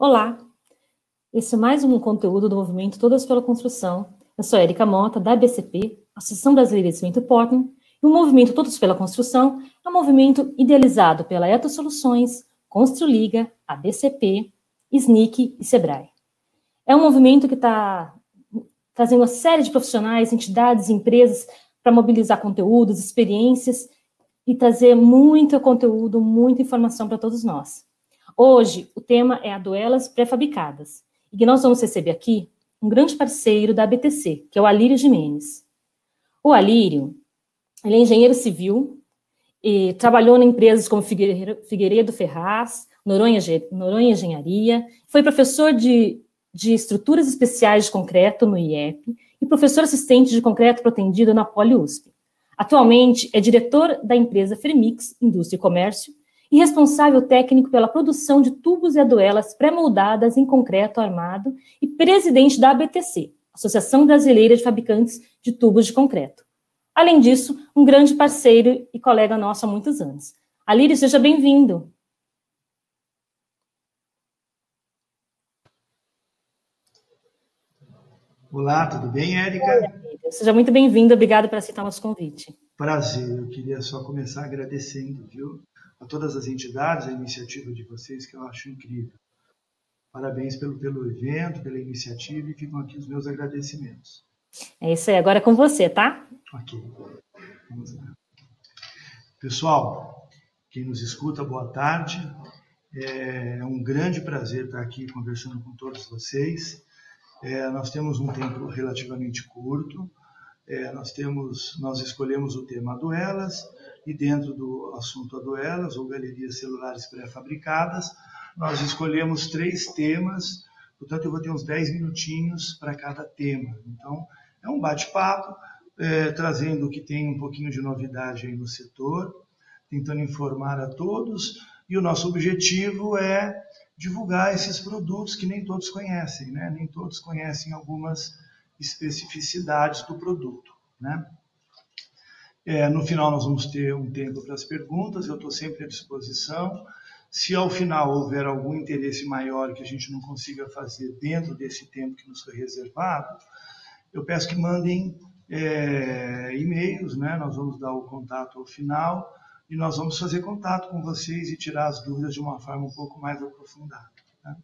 Olá, esse é mais um conteúdo do movimento Todas pela Construção. Eu sou Érica Mota, da ABCP, Associação Brasileira de Cimento Portland, e o movimento Todos pela Construção é um movimento idealizado pela Eto Soluções, Construliga, ABCP, SNIC e Sebrae. É um movimento que está trazendo uma série de profissionais, entidades, empresas para mobilizar conteúdos, experiências e trazer muito conteúdo, muita informação para todos nós. Hoje, o tema é aduelas pré-fabricadas, e que nós vamos receber aqui um grande parceiro da ABTC, que é o Alírio Gimenez. O Alírio, ele é engenheiro civil, e trabalhou em empresas como Figueiredo Ferraz, Noronha Engenharia, foi professor de estruturas especiais de concreto no IEP e professor assistente de concreto protendido na Poli-USP. Atualmente é diretor da empresa Fermix Indústria e Comércio e responsável técnico pela produção de tubos e aduelas pré-moldadas em concreto armado e presidente da ABTC, Associação Brasileira de Fabricantes de Tubos de Concreto. Além disso, um grande parceiro e colega nosso há muitos anos. Alírio, seja bem-vindo. Olá, tudo bem, Érica? Oi, Alírio. Seja muito bem-vindo, obrigada por aceitar nosso convite. Prazer, eu queria só começar agradecendo, viu, a todas as entidades, a iniciativa de vocês, que eu acho incrível. Parabéns pelo evento, pela iniciativa, e ficam aqui os meus agradecimentos. É isso aí, agora é com você, tá? Ok, vamos lá. Pessoal, quem nos escuta, boa tarde. É um grande prazer estar aqui conversando com todos vocês. Nós temos um tempo relativamente curto. Nós escolhemos o tema aduelas, e dentro do assunto aduelas, ou galerias celulares pré-fabricadas, nós escolhemos 3 temas, portanto eu vou ter uns 10 minutinhos para cada tema. Então, é um bate-papo, trazendo o que tem um pouquinho de novidade aí no setor, tentando informar a todos, e o nosso objetivo é divulgar esses produtos que nem todos conhecem, né? Nem todos conhecem algumas especificidades do produto, né? No final nós vamos ter um tempo para as perguntas, eu estou sempre à disposição. Se ao final houver algum interesse maior que a gente não consiga fazer dentro desse tempo que nos foi reservado, eu peço que mandem e-mails, né? Nós vamos dar o contato ao final e nós vamos fazer contato com vocês e tirar as dúvidas de uma forma um pouco mais aprofundada, né?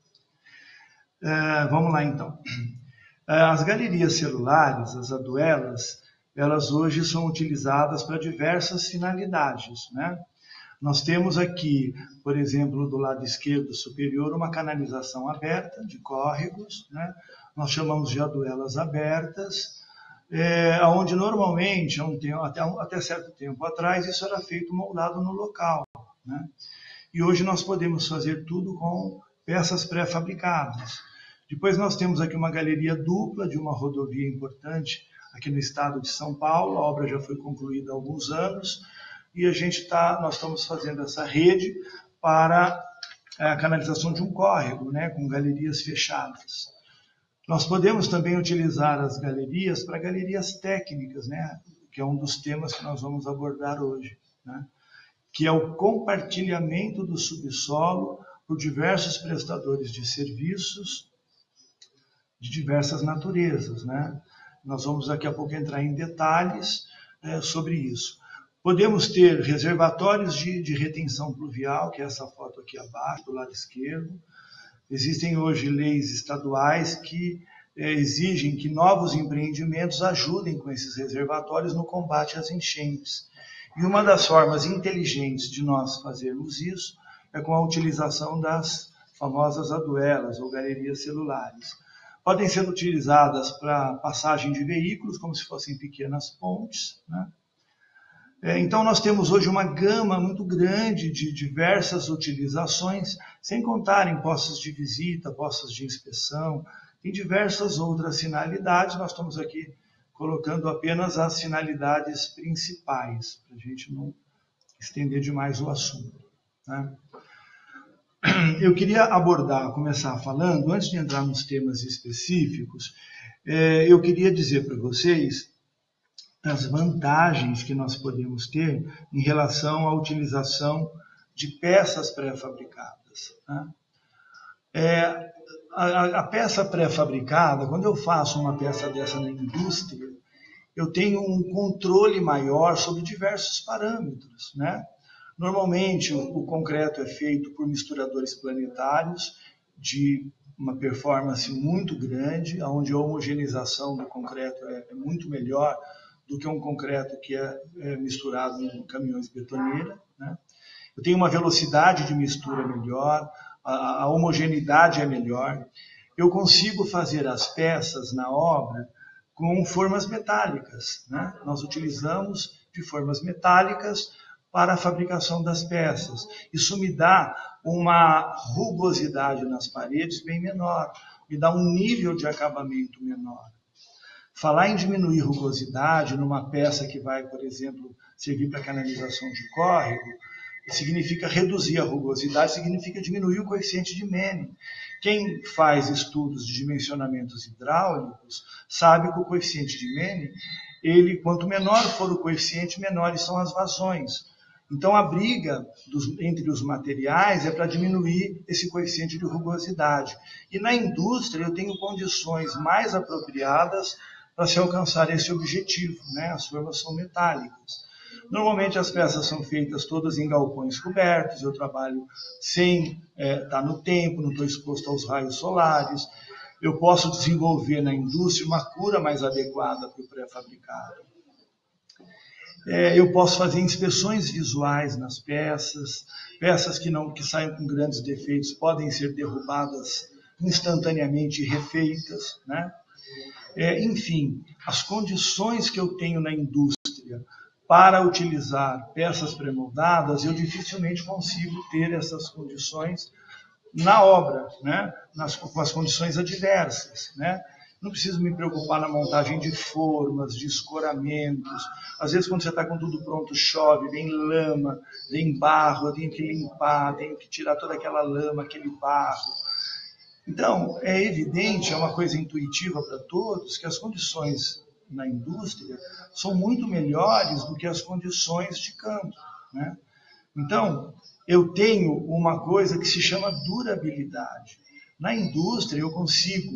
Vamos lá então. As galerias celulares, as aduelas, elas hoje são utilizadas para diversas finalidades, né? Nós temos aqui, por exemplo, do lado esquerdo superior, uma canalização aberta de córregos, né? Nós chamamos de aduelas abertas, onde normalmente, até certo tempo atrás, isso era feito moldado no local, né? E hoje nós podemos fazer tudo com peças pré-fabricadas. Depois nós temos aqui uma galeria dupla de uma rodovia importante aqui no estado de São Paulo. A obra já foi concluída há alguns anos e nós estamos fazendo essa rede para a canalização de um córrego, né, com galerias fechadas. Nós podemos também utilizar as galerias para galerias técnicas, né, que é um dos temas que nós vamos abordar hoje, né, que é o compartilhamento do subsolo por diversos prestadores de serviços de diversas naturezas, né? Nós vamos daqui a pouco entrar em detalhes sobre isso. Podemos ter reservatórios de retenção pluvial, que é essa foto aqui abaixo, do lado esquerdo. Existem hoje leis estaduais que exigem que novos empreendimentos ajudem com esses reservatórios no combate às enchentes. E uma das formas inteligentes de nós fazermos isso é com a utilização das famosas aduelas ou galerias celulares. Podem ser utilizadas para passagem de veículos, como se fossem pequenas pontes, né? Então, nós temos hoje uma gama muito grande de diversas utilizações, sem contar em postos de visita, postos de inspeção, tem diversas outras finalidades. Nós estamos aqui colocando apenas as finalidades principais, para a gente não estender demais o assunto, né? Eu queria começar falando, antes de entrar nos temas específicos, eu queria dizer para vocês as vantagens que nós podemos ter em relação à utilização de peças pré-fabricadas, né? A peça pré-fabricada, quando eu faço uma peça dessa na indústria, eu tenho um controle maior sobre diversos parâmetros, né? Normalmente, o concreto é feito por misturadores planetários de uma performance muito grande, onde a homogeneização do concreto é muito melhor do que um concreto que é misturado em caminhões betoneira, né? Eu tenho uma velocidade de mistura melhor, a homogeneidade é melhor. Eu consigo fazer as peças na obra com formas metálicas, né? Nós utilizamos de formas metálicas para a fabricação das peças. Isso me dá uma rugosidade nas paredes bem menor, me dá um nível de acabamento menor. Falar em diminuir rugosidade numa peça que vai, por exemplo, servir para canalização de córrego, significa reduzir a rugosidade, significa diminuir o coeficiente de Manning. Quem faz estudos de dimensionamentos hidráulicos sabe que o coeficiente de Manning, quanto menor for o coeficiente, menores são as vazões. Então, a briga entre os materiais é para diminuir esse coeficiente de rugosidade. E na indústria, eu tenho condições mais apropriadas para se alcançar esse objetivo, né? As formas são metálicas. Normalmente, as peças são feitas todas em galpões cobertos, eu trabalho sem estar no tempo, não estou exposto aos raios solares. Eu posso desenvolver na indústria uma cura mais adequada para o pré-fabricado. Eu posso fazer inspeções visuais nas peças, peças que saem com grandes defeitos podem ser derrubadas instantaneamente e refeitas, né? Enfim, as condições que eu tenho na indústria para utilizar peças pré-moldadas, eu dificilmente consigo ter essas condições na obra, né? Com as condições adversas, né? Não preciso me preocupar na montagem de formas, de escoramentos. Às vezes, quando você está com tudo pronto, chove, vem lama, vem barro, eu tenho que limpar, tenho que tirar toda aquela lama, aquele barro. Então, é evidente, é uma coisa intuitiva para todos, que as condições na indústria são muito melhores do que as condições de campo, né? Então, eu tenho uma coisa que se chama durabilidade. Na indústria, eu consigo,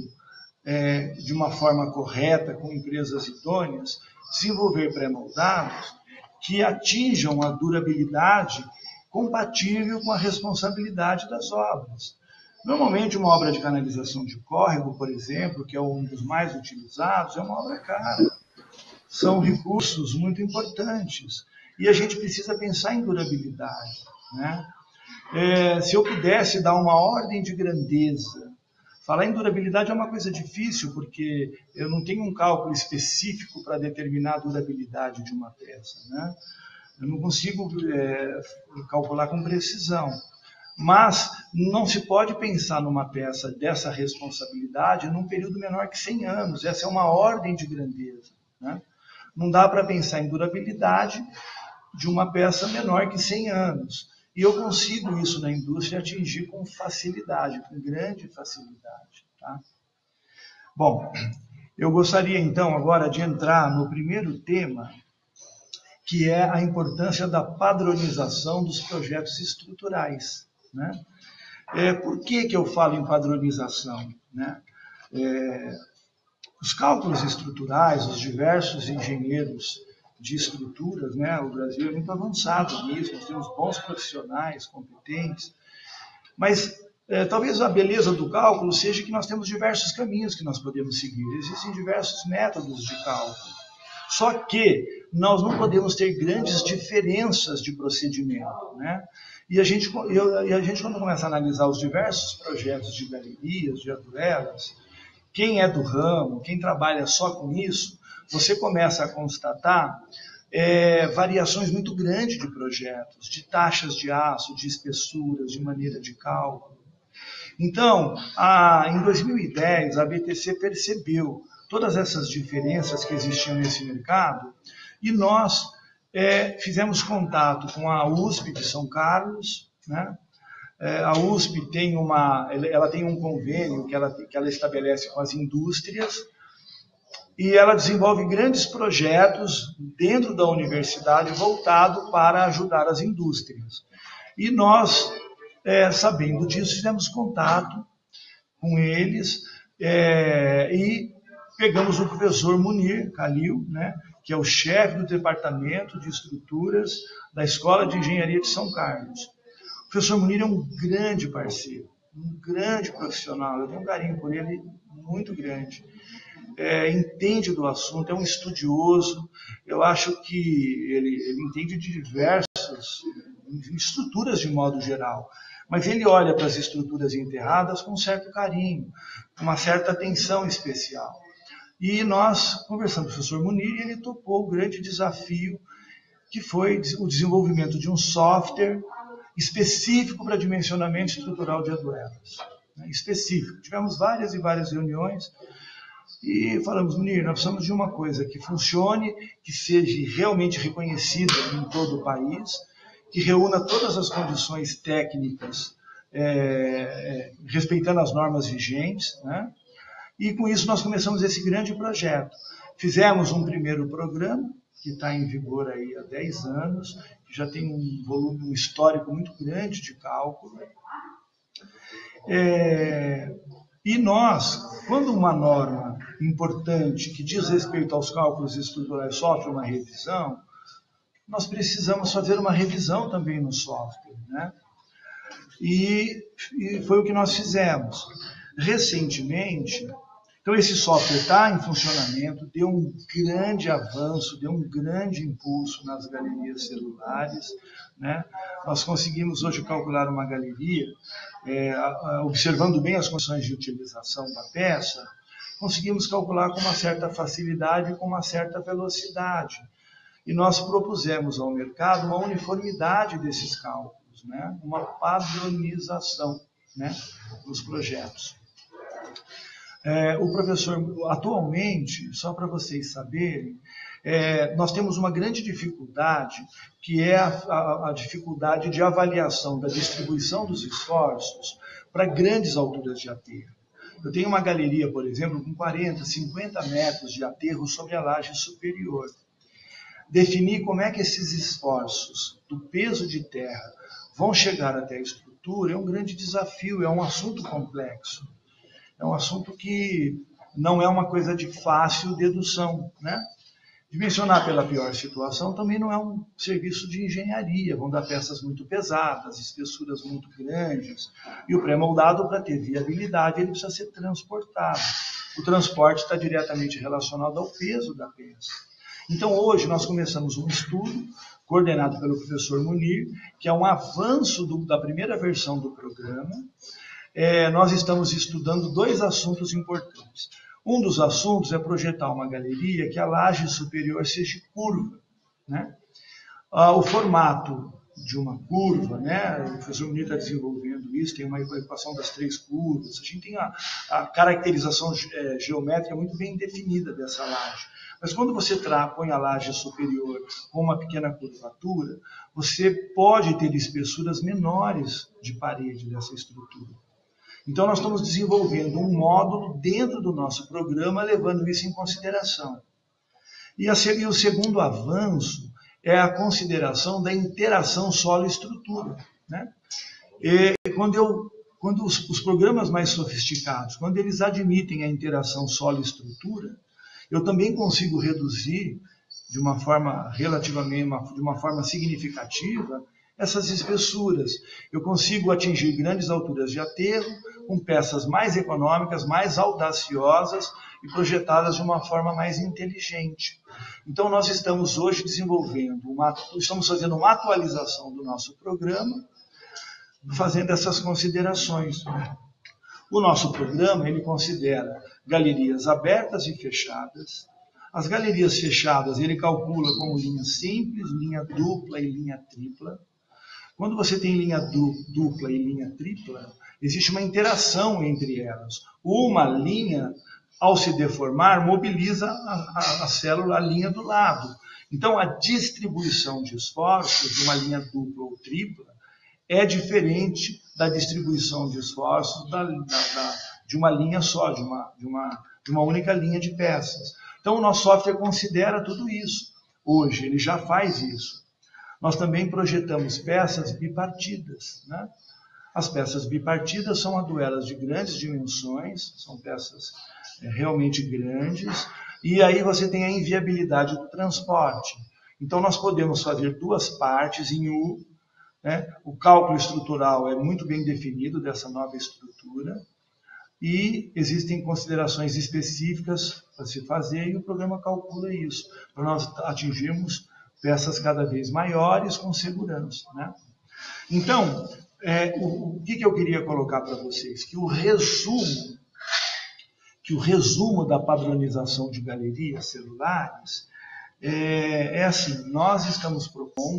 de uma forma correta, com empresas idôneas, desenvolver pré-moldados que atinjam a durabilidade compatível com a responsabilidade das obras. Normalmente, uma obra de canalização de córrego, por exemplo, que é um dos mais utilizados, é uma obra cara. São recursos muito importantes. E a gente precisa pensar em durabilidade, né? Se eu pudesse dar uma ordem de grandeza, falar em durabilidade é uma coisa difícil, porque eu não tenho um cálculo específico para determinar a durabilidade de uma peça, né? Eu não consigo calcular com precisão. Mas não se pode pensar numa peça dessa responsabilidade num período menor que 100 anos. Essa é uma ordem de grandeza, né? Não dá para pensar em durabilidade de uma peça menor que 100 anos. E eu consigo isso na indústria atingir com facilidade, com grande facilidade, tá? Bom, eu gostaria então agora de entrar no primeiro tema, que é a importância da padronização dos projetos estruturais, né? Por que eu falo em padronização, né? Os cálculos estruturais, os diversos engenheiros de estruturas, né? O Brasil é muito avançado nisso, nós temos bons profissionais, competentes, mas talvez a beleza do cálculo seja que nós temos diversos caminhos que nós podemos seguir, existem diversos métodos de cálculo, só que nós não podemos ter grandes diferenças de procedimento, né? E a gente, quando começa a analisar os diversos projetos de galerias, de arruelas, quem é do ramo, quem trabalha só com isso, você começa a constatar variações muito grandes de projetos, de taxas de aço, de espessuras, de maneira de cálculo. Então, em 2010, a BTC percebeu todas essas diferenças que existiam nesse mercado e nós fizemos contato com a USP de São Carlos, né? A USP tem um convênio que ela estabelece com as indústrias e ela desenvolve grandes projetos dentro da universidade voltado para ajudar as indústrias. E nós, sabendo disso, fizemos contato com eles, e pegamos o professor Munir Khalil, né, que é o chefe do Departamento de Estruturas da Escola de Engenharia de São Carlos. O professor Munir é um grande parceiro, um grande profissional, eu tenho um carinho por ele muito grande. Entende do assunto, é um estudioso, eu acho que ele entende de diversas estruturas de modo geral, mas ele olha para as estruturas enterradas com um certo carinho, com uma certa atenção especial. E nós conversamos com o professor Munir e ele topou o grande desafio que foi o desenvolvimento de um software específico para dimensionamento estrutural de argoelas. Específico. Tivemos várias e várias reuniões e falamos, Munir, nós precisamos de uma coisa que funcione, que seja realmente reconhecida em todo o país, que reúna todas as condições técnicas, respeitando as normas vigentes, né? E com isso nós começamos esse grande projeto. Fizemos um primeiro programa, que está em vigor aí há 10 anos, que já tem um volume, um histórico muito grande de cálculo. E nós, quando uma norma importante que diz respeito aos cálculos estruturais sofre uma revisão, nós precisamos fazer uma revisão também no software, né? E foi o que nós fizemos. Recentemente, então esse software está em funcionamento, deu um grande avanço, deu um grande impulso nas galerias celulares, né? Nós conseguimos hoje calcular uma galeria, observando bem as condições de utilização da peça, conseguimos calcular com uma certa facilidade e com uma certa velocidade. E nós propusemos ao mercado uma uniformidade desses cálculos, né? Uma padronização, né, nos projetos. O professor, atualmente, só para vocês saberem, nós temos uma grande dificuldade, que é a dificuldade de avaliação da distribuição dos esforços para grandes alturas de aterro. Eu tenho uma galeria, por exemplo, com 40, 50 metros de aterro sobre a laje superior. Definir como é que esses esforços do peso de terra vão chegar até a estrutura é um grande desafio, é um assunto complexo. É um assunto que não é uma coisa de fácil dedução, né? Dimensionar pela pior situação também não é um serviço de engenharia, vão dar peças muito pesadas, espessuras muito grandes, e o pré-moldado, para ter viabilidade, ele precisa ser transportado. O transporte está diretamente relacionado ao peso da peça. Então, hoje, nós começamos um estudo, coordenado pelo professor Munir, que é um avanço da primeira versão do programa. Nós estamos estudando 2 assuntos importantes. Um dos assuntos é projetar uma galeria que a laje superior seja curva, né? O formato de uma curva, né? O professor Munir está desenvolvendo isso, tem uma equação das 3 curvas, a gente tem a caracterização geométrica muito bem definida dessa laje. Mas quando você põe a laje superior com uma pequena curvatura, você pode ter espessuras menores de parede dessa estrutura. Então, nós estamos desenvolvendo um módulo dentro do nosso programa, levando isso em consideração. E o segundo avanço é a consideração da interação solo-estrutura, né? Quando os programas mais sofisticados, quando eles admitem a interação solo-estrutura, eu também consigo reduzir de uma forma de uma forma significativa essas espessuras. Eu consigo atingir grandes alturas de aterro com peças mais econômicas, mais audaciosas e projetadas de uma forma mais inteligente. Então, nós estamos hoje estamos fazendo uma atualização do nosso programa, fazendo essas considerações. O nosso programa, ele considera galerias abertas e fechadas. As galerias fechadas, ele calcula como linha simples, linha dupla e linha tripla. Quando você tem linha dupla e linha tripla, existe uma interação entre elas. Uma linha, ao se deformar, mobiliza a célula, a linha do lado. Então, a distribuição de esforços de uma linha dupla ou tripla é diferente da distribuição de esforços de uma linha só, de uma única linha de peças. Então, o nosso software considera tudo isso. Hoje, ele já faz isso. Nós também projetamos peças bipartidas, né? As peças bipartidas são aduelas de grandes dimensões, são peças realmente grandes, e aí você tem a inviabilidade do transporte. Então, nós podemos fazer duas partes em U, né? O cálculo estrutural é muito bem definido dessa nova estrutura, e existem considerações específicas para se fazer, e o programa calcula isso, para nós atingirmos peças cada vez maiores com segurança, né? Então, o que eu queria colocar para vocês? Que o resumo da padronização de galerias celulares é assim: nós estamos propondo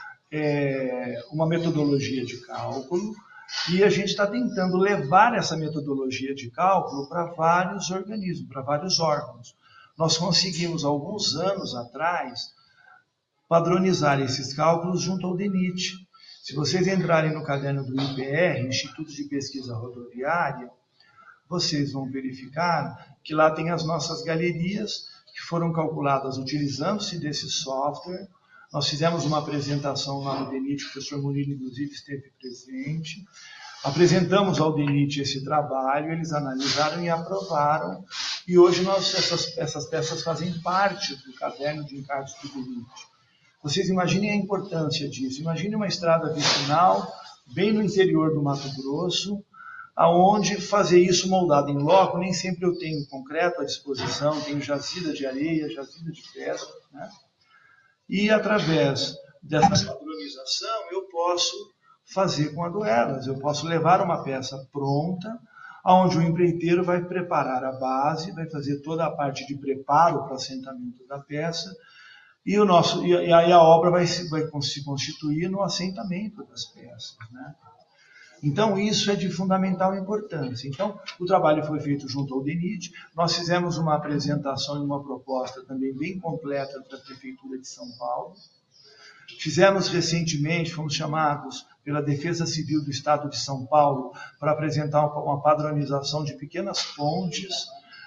uma metodologia de cálculo, e a gente está tentando levar essa metodologia de cálculo para vários organismos, para vários órgãos. Nós conseguimos, alguns anos atrás, padronizar esses cálculos junto ao DENIT. Se vocês entrarem no caderno do IPR, Instituto de Pesquisa Rodoviária, vocês vão verificar que lá tem as nossas galerias, que foram calculadas utilizando-se desse software. Nós fizemos uma apresentação lá no DENIT, o professor Murilo, inclusive, esteve presente. Apresentamos ao DENIT esse trabalho, eles analisaram e aprovaram, e hoje essas peças fazem parte do caderno de encargos do DENIT. Vocês imaginem a importância disso. Imagine uma estrada vicinal, bem no interior do Mato Grosso, aonde fazer isso moldado em loco, nem sempre eu tenho concreto à disposição, tenho jazida de areia, jazida de pedra, né? E através dessa padronização eu posso fazer com aduelas, eu posso levar uma peça pronta, onde o empreiteiro vai preparar a base, vai fazer toda a parte de preparo para o assentamento da peça, e aí a obra vai se constituir no assentamento das peças, né? Então, isso é de fundamental importância. Então, o trabalho foi feito junto ao DENIT, nós fizemos uma apresentação e uma proposta também bem completa para a Prefeitura de São Paulo. Fizemos recentemente, fomos chamados pela Defesa Civil do Estado de São Paulo para apresentar uma padronização de pequenas pontes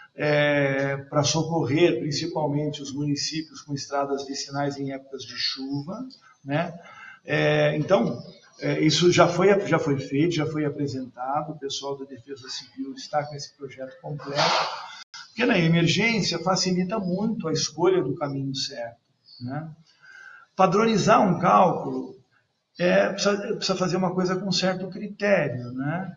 para socorrer principalmente os municípios com estradas vicinais em épocas de chuva, né? Então, isso já foi feito, já foi apresentado, o pessoal da Defesa Civil está com esse projeto completo, porque na emergência facilita muito a escolha do caminho certo, né? Padronizar um cálculo precisa fazer uma coisa com certo critério, né?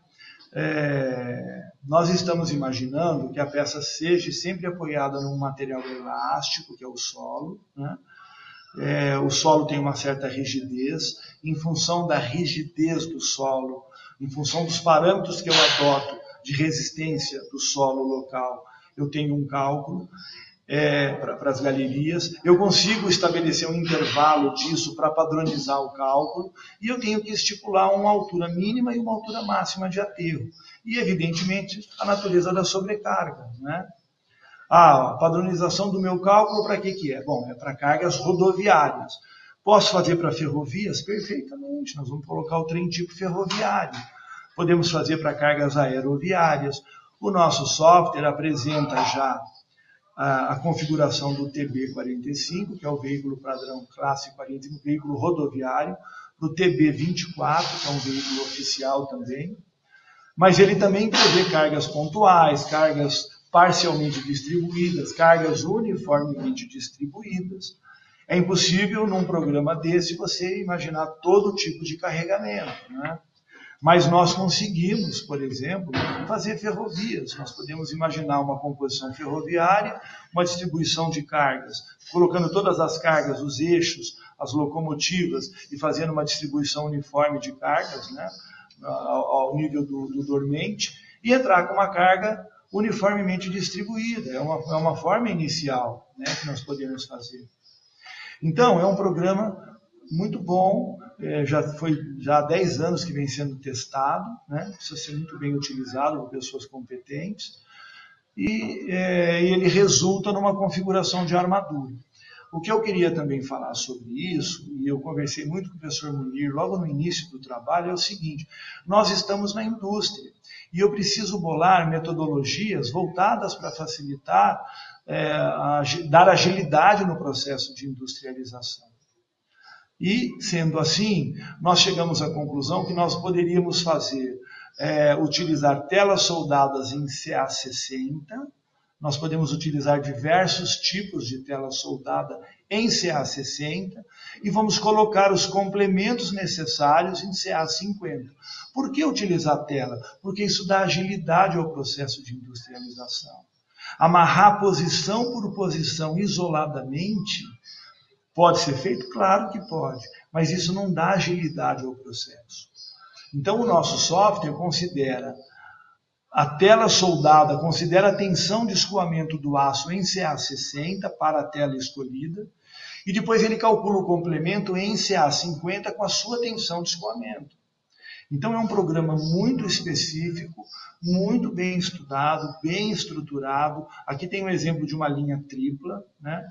Nós estamos imaginando que a peça seja sempre apoiada num material elástico, que é o solo, né? O solo tem uma certa rigidez. Em função da rigidez do solo, em função dos parâmetros que eu adoto de resistência do solo local, eu tenho um cálculo para as galerias. Eu consigo estabelecer um intervalo disso para padronizar o cálculo, e eu tenho que estipular uma altura mínima e uma altura máxima de aterro. E, evidentemente, a natureza da sobrecarga, né? A padronização do meu cálculo, para que é? Bom, é para cargas rodoviárias. Posso fazer para ferrovias? Perfeitamente, nós vamos colocar o trem tipo ferroviário. Podemos fazer para cargas aeroviárias. O nosso software apresenta já a configuração do TB45, que é o veículo padrão classe 45, veículo rodoviário, do TB24, que é um veículo oficial também. Mas ele também prevê cargas pontuais, cargas parcialmente distribuídas, cargas uniformemente distribuídas. É impossível, num programa desse, você imaginar todo tipo de carregamento, né? Mas nós conseguimos, por exemplo, fazer ferrovias. Nós podemos imaginar uma composição ferroviária, uma distribuição de cargas, colocando todas as cargas, os eixos, as locomotivas, e fazendo uma distribuição uniforme de cargas, né, ao nível do dormente, e entrar com uma carga uniformemente distribuída. É uma forma inicial, né, que nós podemos fazer. Então, é um programa muito bom, já há 10 anos que vem sendo testado, né, precisa ser muito bem utilizado por pessoas competentes, e ele resulta numa configuração de armadura. O que eu queria também falar sobre isso, e eu conversei muito com o professor Munir logo no início do trabalho, é o seguinte: nós estamos na indústria, e eu preciso bolar metodologias voltadas para facilitar, dar agilidade no processo de industrialização. E, sendo assim, nós chegamos à conclusão que nós poderíamos utilizar telas soldadas em CA60, nós podemos utilizar diversos tipos de tela soldada em CA60 e vamos colocar os complementos necessários em CA50. Por que utilizar tela? Porque isso dá agilidade ao processo de industrialização. Amarrar posição por posição isoladamente pode ser feito? Claro que pode, mas isso não dá agilidade ao processo. Então, o nosso software considera a tela soldada, considera a tensão de escoamento do aço em CA60 para a tela escolhida, e depois ele calcula o complemento em CA50 com a sua tensão de escoamento. Então, é um programa muito específico, muito bem estudado, bem estruturado. Aqui tem um exemplo de uma linha tripla, né?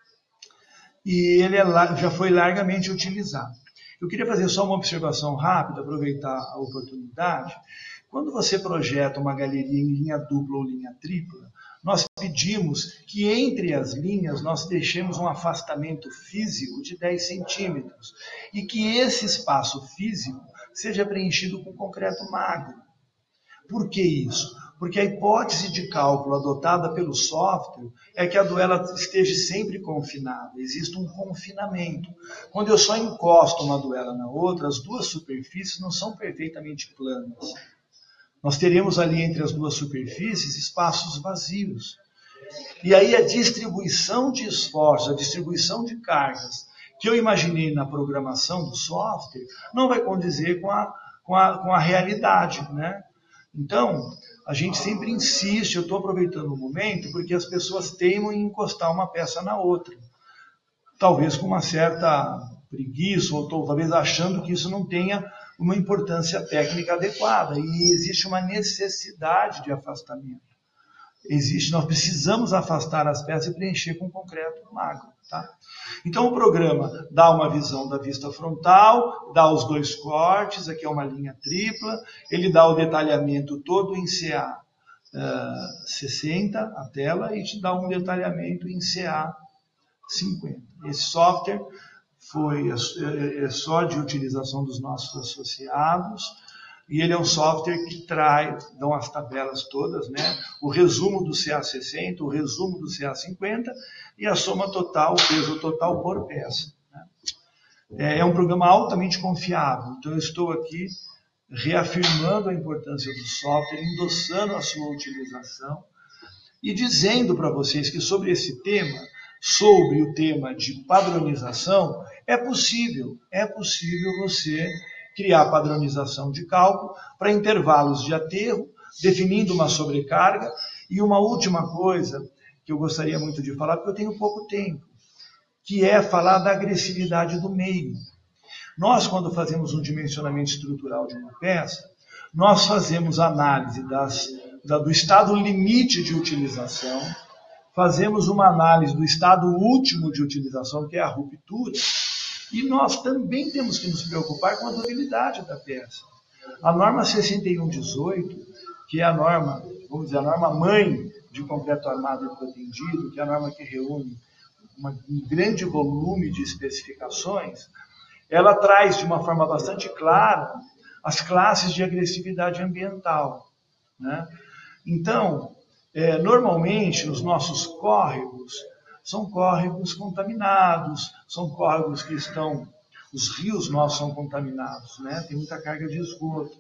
E ele já foi largamente utilizado. Eu queria fazer só uma observação rápida, aproveitar a oportunidade. Quando você projeta uma galeria em linha dupla ou linha tripla, nós pedimos que entre as linhas nós deixemos um afastamento físico de 10 centímetros e que esse espaço físico seja preenchido com concreto magro. Por que isso? Porque a hipótese de cálculo adotada pelo software é que a duela esteja sempre confinada, existe um confinamento. Quando eu só encosto uma duela na outra, as duas superfícies não são perfeitamente planas. Nós teremos ali entre as duas superfícies espaços vazios. E aí a distribuição de esforços, a distribuição de cargas que eu imaginei na programação do software não vai condizer com a realidade, né? Então, a gente sempre insiste, eu estou aproveitando o momento, porque as pessoas teimam em encostar uma peça na outra. Talvez com uma certa preguiça, ou talvez achando que isso não tenha uma importância técnica adequada. E existe uma necessidade de afastamento. Nós precisamos afastar as peças e preencher com concreto magro. Tá? Então o programa dá uma visão da vista frontal, dá os dois cortes, aqui é uma linha tripla, ele dá o detalhamento todo em CA60, a tela, e te dá um detalhamento em CA50. Esse software é só de utilização dos nossos associados, e ele é um software que dão as tabelas todas, né? O resumo do CA60, o resumo do CA50 e a soma total, o peso total por peça. Né? É um programa altamente confiável, então eu estou aqui reafirmando a importância do software, endossando a sua utilização e dizendo para vocês que sobre esse tema, sobre o tema de padronização, é possível você criar padronização de cálculo para intervalos de aterro, definindo uma sobrecarga. E uma última coisa que eu gostaria muito de falar, porque eu tenho pouco tempo, que é falar da agressividade do meio. Nós, quando fazemos um dimensionamento estrutural de uma peça, nós fazemos análise do estado limite de utilização, fazemos uma análise do estado último de utilização, que é a ruptura, e nós também temos que nos preocupar com a durabilidade da peça. A norma 6118, que é a norma, vamos dizer, a norma mãe de concreto armado e protendido, que é a norma que reúne um grande volume de especificações, ela traz de uma forma bastante clara as classes de agressividade ambiental. Né? Então, normalmente, os nossos córregos são córregos contaminados, são córregos que os rios nossos são contaminados, né? Tem muita carga de esgoto.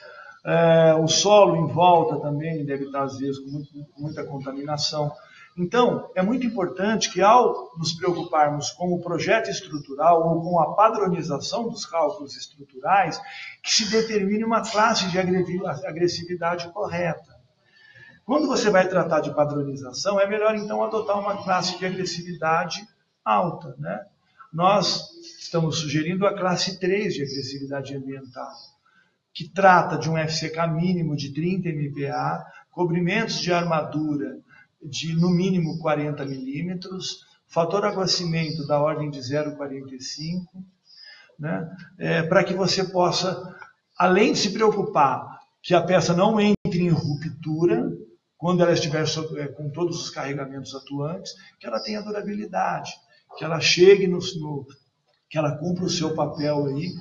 O solo em volta também deve estar, às vezes, com muita contaminação. Então, é muito importante que, ao nos preocuparmos com o projeto estrutural ou com a padronização dos cálculos estruturais, que se determine uma classe de agressividade correta. Quando você vai tratar de padronização, é melhor, então, adotar uma classe de agressividade alta. Né? Nós estamos sugerindo a classe 3 de agressividade ambiental, que trata de um FCK mínimo de 30 MPa, cobrimentos de armadura de, no mínimo, 40 milímetros, fator aguacimento da ordem de 0,45, né? Para que você possa, além de se preocupar que a peça não entre em ruptura, quando ela estiver com todos os carregamentos atuantes, que ela tenha durabilidade, que ela chegue que ela cumpra o seu papel aí,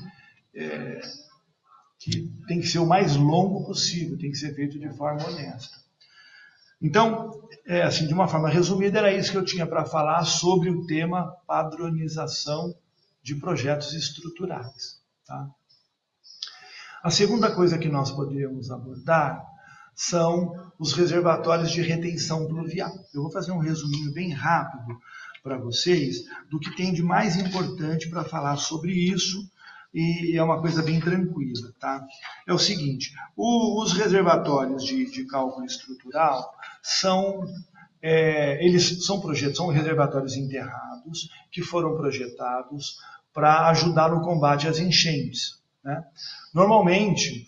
que tem que ser o mais longo possível, tem que ser feito de forma honesta. Então, assim, de uma forma resumida, era isso que eu tinha para falar sobre o tema padronização de projetos estruturais. Tá? A segunda coisa que nós poderíamos abordar são os reservatórios de retenção pluvial. Eu vou fazer um resuminho bem rápido para vocês do que tem de mais importante para falar sobre isso, e é uma coisa bem tranquila. Tá? É o seguinte, os reservatórios de cálculo estrutural são reservatórios enterrados que foram projetados para ajudar no combate às enchentes. Né? Normalmente,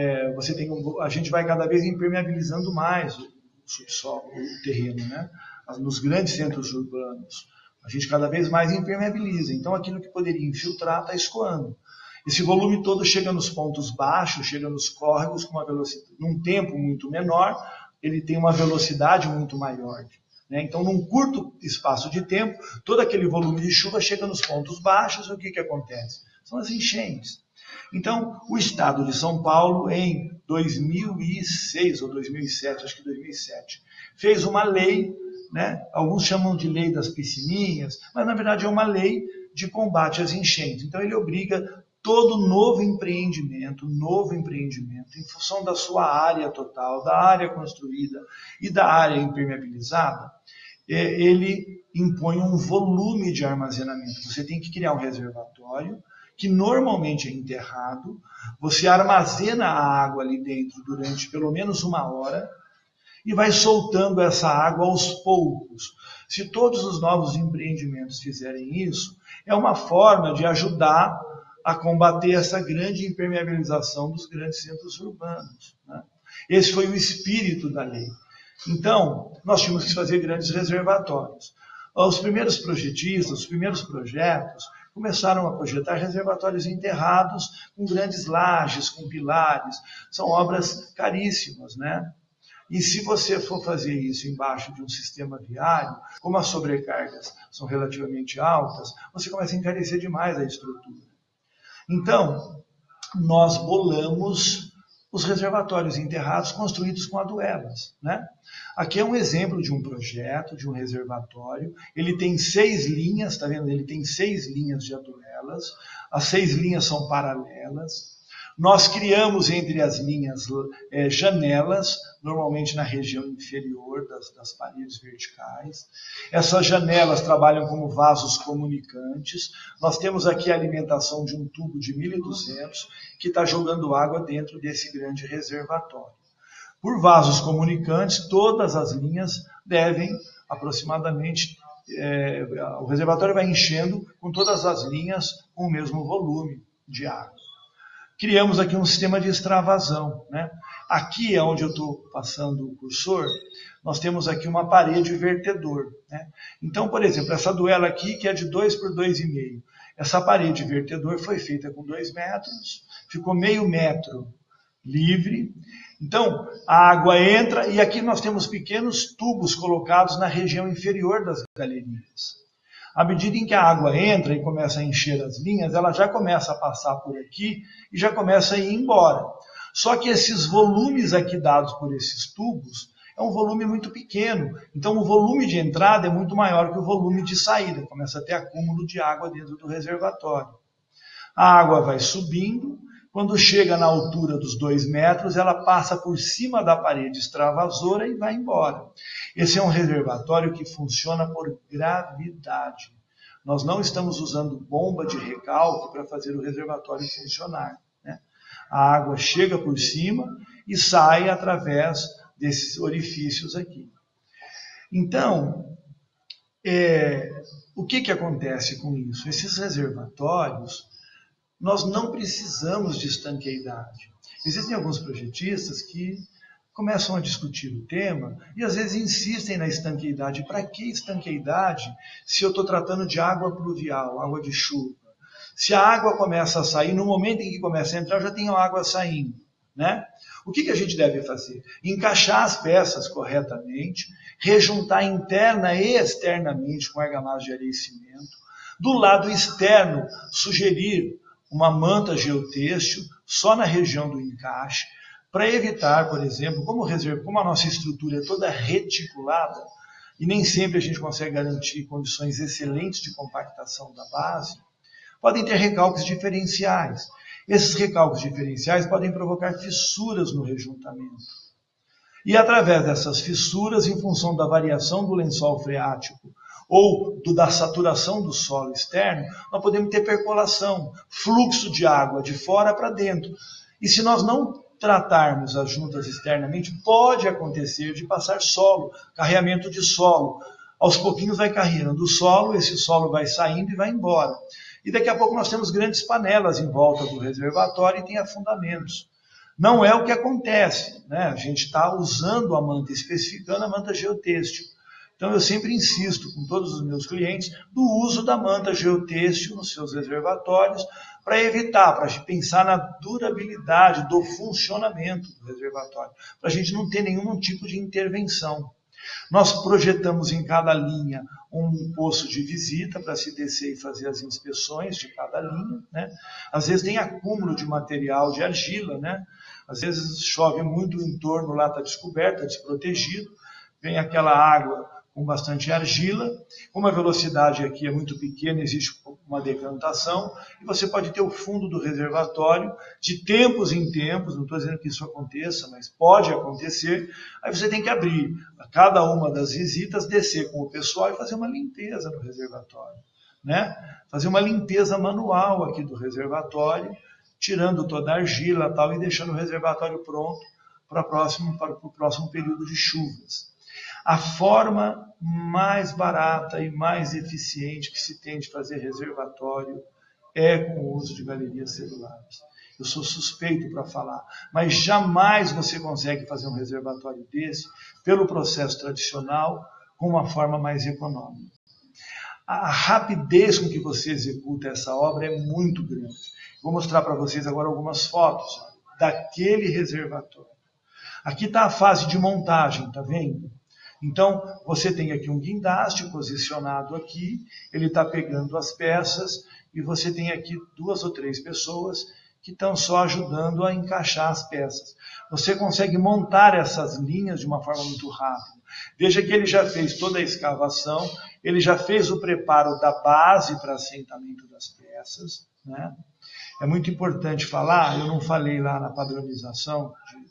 a gente vai cada vez impermeabilizando mais o subsolo, o terreno, né? Nos grandes centros urbanos. A gente cada vez mais impermeabiliza. Então, aquilo que poderia infiltrar está escoando. Esse volume todo chega nos pontos baixos, chega nos córregos com uma velocidade, num tempo muito menor, ele tem uma velocidade muito maior. Né? Então, num curto espaço de tempo, todo aquele volume de chuva chega nos pontos baixos, e o que acontece? São as enchentes. Então, o Estado de São Paulo, em 2006 ou 2007, acho que 2007, fez uma lei, né? Alguns chamam de lei das piscininhas, mas na verdade é uma lei de combate às enchentes. Então, ele obriga todo novo empreendimento, em função da sua área total, da área construída e da área impermeabilizada, ele impõe um volume de armazenamento. Você tem que criar um reservatório, que normalmente é enterrado, você armazena a água ali dentro durante pelo menos 1 hora e vai soltando essa água aos poucos. Se todos os novos empreendimentos fizerem isso, é uma forma de ajudar a combater essa grande impermeabilização dos grandes centros urbanos. Né? Esse foi o espírito da lei. Então, nós tínhamos que fazer grandes reservatórios. Os primeiros projetistas, os primeiros projetos, começaram a projetar reservatórios enterrados com grandes lajes, com pilares. São obras caríssimas, né? E se você for fazer isso embaixo de um sistema viário, como as sobrecargas são relativamente altas, você começa a encarecer demais a estrutura. Então, nós bolamos os reservatórios enterrados construídos com aduelas, né? Aqui é um exemplo de um projeto, de um reservatório. Ele tem 6 linhas, está vendo? Ele tem 6 linhas de aduelas. As 6 linhas são paralelas. Nós criamos entre as linhas janelas, normalmente na região inferior das paredes verticais. Essas janelas trabalham como vasos comunicantes. Nós temos aqui a alimentação de um tubo de 1.200 que está jogando água dentro desse grande reservatório. Por vasos comunicantes, todas as linhas devem aproximadamente... o reservatório vai enchendo com todas as linhas com o mesmo volume de água. Criamos aqui um sistema de extravasão. Né? Aqui é onde eu estou passando o cursor, nós temos aqui uma parede vertedor. Né? Então, por exemplo, essa duela aqui, que é de 2 por 2,5. Essa parede vertedor foi feita com 2 metros, ficou meio metro livre. Então, a água entra e aqui nós temos pequenos tubos colocados na região inferior das galerias. À medida em que a água entra e começa a encher as linhas, ela já começa a passar por aqui e já começa a ir embora. Só que esses volumes aqui dados por esses tubos é um volume muito pequeno. Então, o volume de entrada é muito maior que o volume de saída. Começa a ter acúmulo de água dentro do reservatório. A água vai subindo. Quando chega na altura dos 2 metros, ela passa por cima da parede extravasora e vai embora. Esse é um reservatório que funciona por gravidade. Nós não estamos usando bomba de recalque para fazer o reservatório funcionar. Né? A água chega por cima e sai através desses orifícios aqui. Então, o que acontece com isso? Esses reservatórios, nós não precisamos de estanqueidade. Existem alguns projetistas que começam a discutir o tema e às vezes insistem na estanqueidade. Para que estanqueidade se eu estou tratando de água pluvial, água de chuva? Se a água começa a sair, no momento em que começa a entrar, eu já tenho água saindo. Né? O que a gente deve fazer? Encaixar as peças corretamente, rejuntar interna e externamente com argamassa de areia e cimento, Do lado externo, sugerir uma manta geotêxtil só na região do encaixe, para evitar, por exemplo, como a nossa estrutura é toda reticulada, e nem sempre a gente consegue garantir condições excelentes de compactação da base, podem ter recalques diferenciais. Esses recalques diferenciais podem provocar fissuras no rejuntamento. E através dessas fissuras, em função da variação do lençol freático ou da saturação do solo externo, nós podemos ter percolação, fluxo de água de fora para dentro. E se nós não tratarmos as juntas externamente, pode acontecer de passar solo, carreamento de solo. Aos pouquinhos vai carregando o solo, esse solo vai saindo e vai embora. E daqui a pouco nós temos grandes panelas em volta do reservatório e tem afundamentos. Não é o que acontece, né? A gente está usando a manta, especificando a manta geotêxtil. Então eu sempre insisto com todos os meus clientes do uso da manta geotêxtil nos seus reservatórios para evitar, para pensar na durabilidade do funcionamento do reservatório, para a gente não ter nenhum tipo de intervenção. Nós projetamos em cada linha um posto de visita para se descer e fazer as inspeções de cada linha, né? Às vezes tem acúmulo de material de argila, né? Às vezes chove muito, o entorno lá está descoberto, está desprotegido, vem aquela água com bastante argila, como a velocidade aqui é muito pequena, existe uma decantação, e você pode ter o fundo do reservatório de tempos em tempos, não estou dizendo que isso aconteça, mas pode acontecer, aí você tem que abrir a cada uma das visitas, descer com o pessoal e fazer uma limpeza no reservatório, né? Fazer uma limpeza manual aqui do reservatório, tirando toda a argila tal, e deixando o reservatório pronto para o próximo período de chuvas. A forma mais barata e mais eficiente que se tem de fazer reservatório é com o uso de galerias celulares. Eu sou suspeito para falar, mas jamais você consegue fazer um reservatório desse pelo processo tradicional com uma forma mais econômica. A rapidez com que você executa essa obra é muito grande. Vou mostrar para vocês agora algumas fotos daquele reservatório. Aqui está a fase de montagem, tá vendo? Então, você tem aqui um guindaste posicionado aqui, ele está pegando as peças e você tem aqui 2 ou 3 pessoas que estão só ajudando a encaixar as peças. Você consegue montar essas linhas de uma forma muito rápida. Veja que ele já fez toda a escavação, ele já fez o preparo da base para assentamento das peças, né? É muito importante falar, eu não falei lá na padronização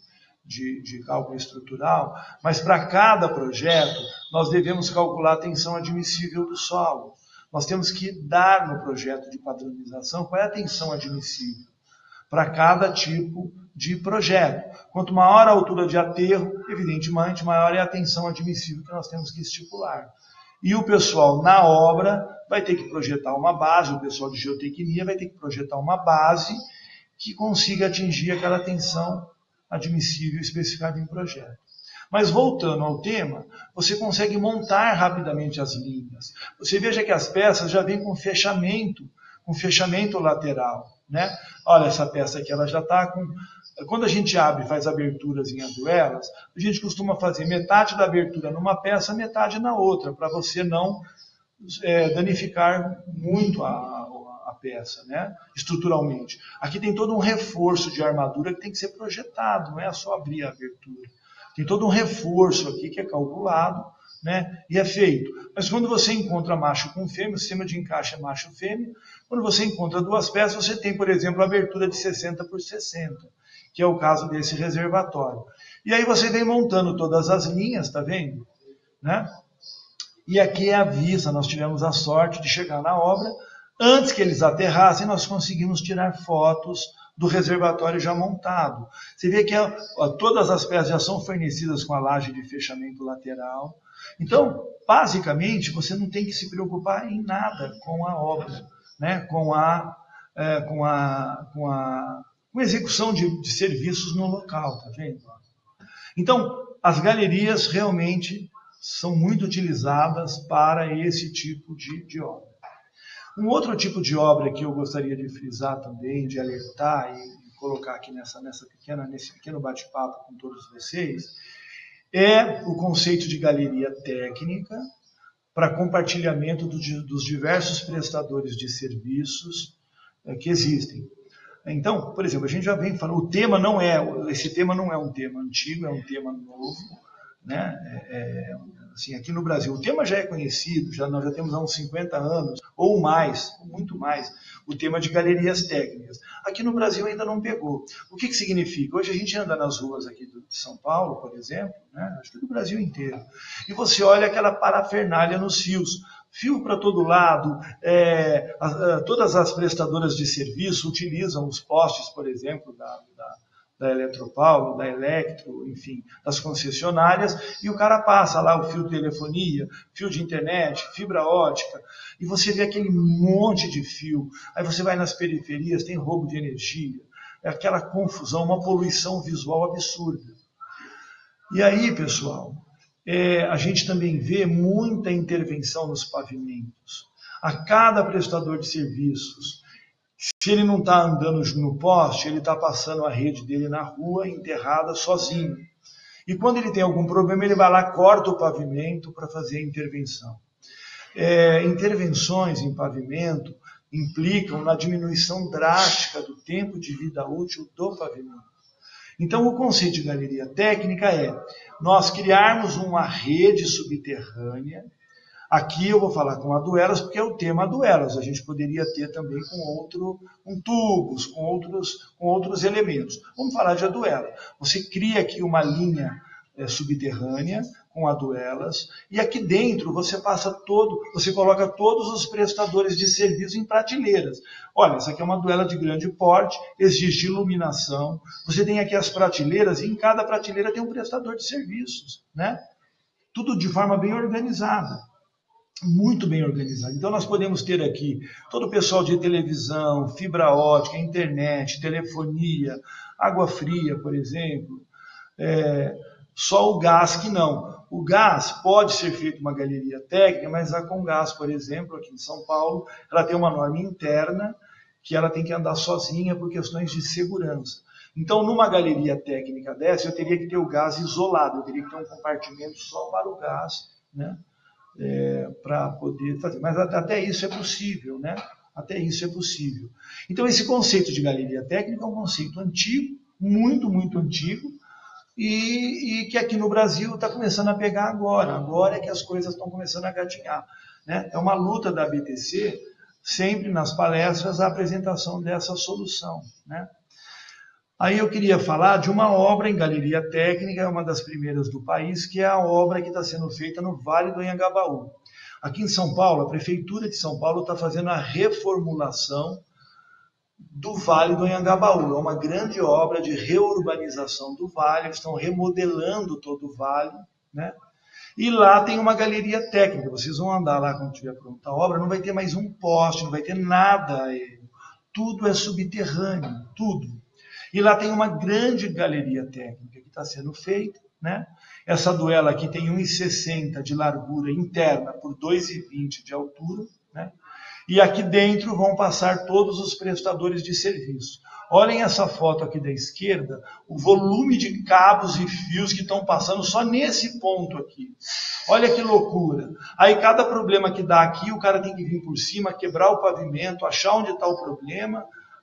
de cálculo estrutural, mas para cada projeto nós devemos calcular a tensão admissível do solo. Nós temos que dar no projeto de padronização qual é a tensão admissível para cada tipo de projeto. Quanto maior a altura de aterro, evidentemente, maior é a tensão admissível que nós temos que estipular. E o pessoal na obra vai ter que projetar uma base, o pessoal de geotecnia vai ter que projetar uma base que consiga atingir aquela tensão admissível especificado em projeto. Mas voltando ao tema, você consegue montar rapidamente as linhas. Você veja que as peças já vêm com fechamento lateral, né? Olha, essa peça aqui, ela já está com... Quando a gente abre e faz aberturas em aduelas, a gente costuma fazer metade da abertura numa peça, metade na outra, para você não danificar muito a peça, né? Estruturalmente. Aqui tem todo um reforço de armadura que tem que ser projetado, não é só abrir a abertura. Tem todo um reforço aqui que é calculado, né? E é feito. Mas quando você encontra macho com fêmea, o sistema de encaixe é macho-fêmea, quando você encontra 2 peças, você tem, por exemplo, a abertura de 60 por 60, que é o caso desse reservatório. E aí você vem montando todas as linhas, tá vendo? Né? E aqui é a vista, nós tivemos a sorte de chegar na obra. Antes que eles aterrassem, nós conseguimos tirar fotos do reservatório já montado. Você vê que todas as peças já são fornecidas com a laje de fechamento lateral. Então, basicamente, você não tem que se preocupar em nada com a obra, né? com a execução de serviços no local, tá vendo? Então, as galerias realmente são muito utilizadas para esse tipo de obra. Um outro tipo de obra que eu gostaria de frisar também, de alertar e colocar aqui nesse pequeno bate-papo com todos vocês, é o conceito de galeria técnica, para compartilhamento dos diversos prestadores de serviços que existem. Então, por exemplo, a gente já vem falando, esse tema não é um tema antigo, é um tema novo, né? Assim, aqui no Brasil, o tema já é conhecido, nós já temos há uns 50 anos, ou mais, muito mais, o tema de galerias técnicas. Aqui no Brasil ainda não pegou. O que significa? Hoje a gente anda nas ruas aqui de São Paulo, por exemplo, né? Acho que do Brasil inteiro, e você olha aquela parafernália nos fios, fio para todo lado, todas as prestadoras de serviço utilizam os postes, por exemplo, da Eletropaulo, da Electro, enfim, das concessionárias, e o cara passa lá o fio de telefonia, fio de internet, fibra ótica, e você vê aquele monte de fio. Aí você vai nas periferias, tem roubo de energia, é aquela confusão, uma poluição visual absurda. E aí, pessoal, a gente também vê muita intervenção nos pavimentos. A cada prestador de serviços, se ele não está andando no poste, ele está passando a rede dele na rua, enterrada, sozinho. E quando ele tem algum problema, ele vai lá, corta o pavimento para fazer a intervenção. Intervenções em pavimento implicam na diminuição drástica do tempo de vida útil do pavimento. Então, o conceito de galeria técnica é nós criarmos uma rede subterrânea. Aqui eu vou falar com aduelas, porque é o tema aduelas. A gente poderia ter também com tubos, com outros elementos. Vamos falar de aduela. Você cria aqui uma linha subterrânea com aduelas, e aqui dentro você coloca todos os prestadores de serviço em prateleiras. Olha, essa aqui é uma aduela de grande porte, existe iluminação. Você tem aqui as prateleiras, e em cada prateleira tem um prestador de serviços, né? Tudo de forma bem organizada. Muito bem organizado. Então nós podemos ter aqui todo o pessoal de televisão, fibra ótica, internet, telefonia, água fria, por exemplo. Só o gás que não. O gás pode ser feito uma galeria técnica, mas a Comgás, por exemplo, aqui em São Paulo, ela tem uma norma interna que ela tem que andar sozinha por questões de segurança. Então, numa galeria técnica dessa, eu teria que ter o gás isolado, eu teria que ter um compartimento só para o gás, né? Para poder fazer. Mas até isso é possível, né? Até isso é possível. Então, esse conceito de galeria técnica é um conceito antigo, muito, muito antigo, e que aqui no Brasil está começando a pegar agora. Agora é que as coisas estão começando a gatinhar, né? É uma luta da BTC, sempre nas palestras, a apresentação dessa solução, né? Aí eu queria falar de uma obra em galeria técnica, uma das primeiras do país, que é a obra que está sendo feita no Vale do Anhangabaú. Aqui em São Paulo, a Prefeitura de São Paulo está fazendo a reformulação do Vale do Anhangabaú. É uma grande obra de reurbanização do vale, eles estão remodelando todo o vale, né? E lá tem uma galeria técnica, vocês vão andar lá quando estiver pronta a obra, não vai ter mais um poste, não vai ter nada aéreo. Tudo é subterrâneo, tudo. E lá tem uma grande galeria técnica que está sendo feita, né? Essa duela aqui tem 1,60 de largura interna por 2,20 de altura, né? E aqui dentro vão passar todos os prestadores de serviço. Olhem essa foto aqui da esquerda, o volume de cabos e fios que estão passando só nesse ponto aqui. Olha que loucura. Aí cada problema que dá aqui, o cara tem que vir por cima, quebrar o pavimento, achar onde está o problema,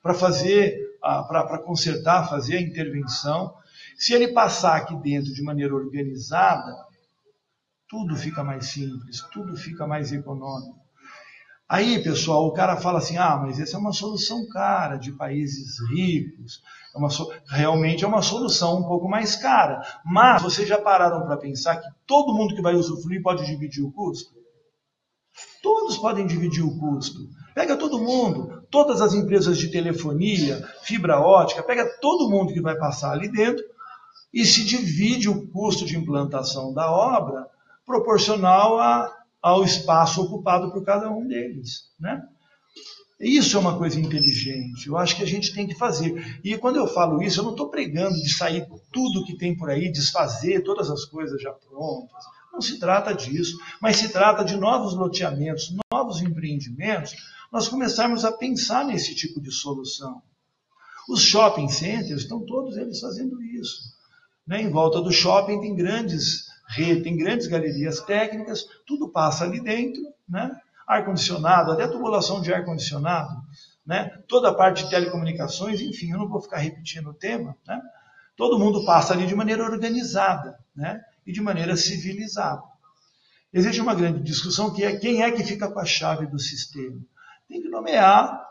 para consertar, fazer a intervenção. Se ele passar aqui dentro de maneira organizada, tudo fica mais simples, tudo fica mais econômico. Aí, pessoal, o cara fala assim, mas essa é uma solução cara, de países ricos, realmente é uma solução um pouco mais cara. Mas vocês já pararam para pensar que todo mundo que vai usufruir pode dividir o custo? Todos podem dividir o custo. Pega todo mundo, todas as empresas de telefonia, fibra ótica, pega todo mundo que vai passar ali dentro e se divide o custo de implantação da obra proporcional ao espaço ocupado por cada um deles, né? Isso é uma coisa inteligente, eu acho que a gente tem que fazer. E quando eu falo isso, eu não estou pregando de sair tudo que tem por aí, desfazer todas as coisas já prontas. Não se trata disso, mas se trata de novos loteamentos, novos empreendimentos, nós começarmos a pensar nesse tipo de solução. Os shopping centers estão todos eles fazendo isso, né? Em volta do shopping tem grandes rede, tem grandes galerias técnicas, tudo passa ali dentro, né? Ar-condicionado, até tubulação de ar-condicionado, né? Toda a parte de telecomunicações, enfim, eu não vou ficar repetindo o tema, né? Todo mundo passa ali de maneira organizada, né? E de maneira civilizada. Existe uma grande discussão que é quem é que fica com a chave do sistema. Tem que nomear